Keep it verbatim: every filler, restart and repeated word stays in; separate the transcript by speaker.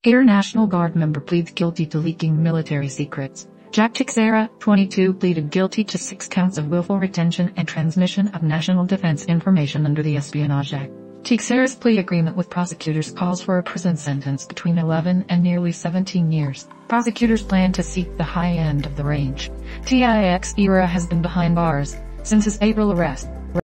Speaker 1: Air National Guard member pleads guilty to leaking military secrets. Jack Teixeira, twenty-two, pleaded guilty to six counts of willful retention and transmission of national defense information under the Espionage Act. Teixeira's plea agreement with prosecutors calls for a prison sentence between eleven and nearly seventeen years. Prosecutors plan to seek the high end of the range. Teixeira has been behind bars since his April arrest,